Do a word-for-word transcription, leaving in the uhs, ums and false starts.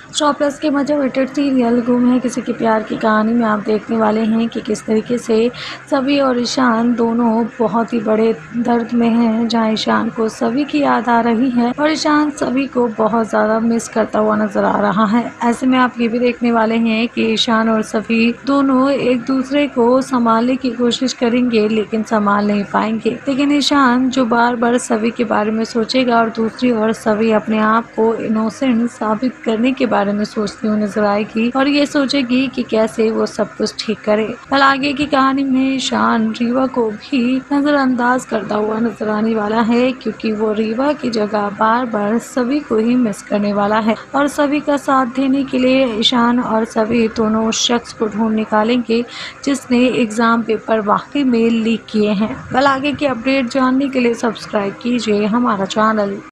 Star plus के मजे weighted serial गुम है किसी के प्यार की कहानी में आप देखने वाले हैं कि किस तरीके से सभी और ईशान दोनों बहुत ही बड़े दर्द में हैं, जहां ईशान को सभी की याद आ रही है और ईशान सभी को बहुत ज़्यादा मिस करता हुआ नजर आ रहा है। ऐसे में आप ये भी देखने वाले हैं कि ईशान और सभी दोनों एक दूसरे को संभालने की कोशिश करेंगे लेकिन संभाल नहीं पाएंगे। लेकिन ईशान जो बार बार सभी के बारे में सोचेगा और दूसरी ओर सभी अपने आप को इनोसेंट साबित करने के बारे में सोचती हुई नजर आएगी और ये सोचेगी कि कैसे वो सब कुछ ठीक करे। कल आगे की कहानी में ईशान रीवा को भी नजरअंदाज करता हुआ नजर आने वाला है, क्योंकि वो रीवा की जगह बार बार सभी को ही मिस करने वाला है और सभी का साथ देने के लिए ईशान और सभी दोनों उस शख्स को ढूंढ निकालेंगे जिसने एग्जाम पेपर वाकई में लीक किए हैं। कल आगे की अपडेट जानने के लिए सब्सक्राइब कीजिए हमारा चैनल।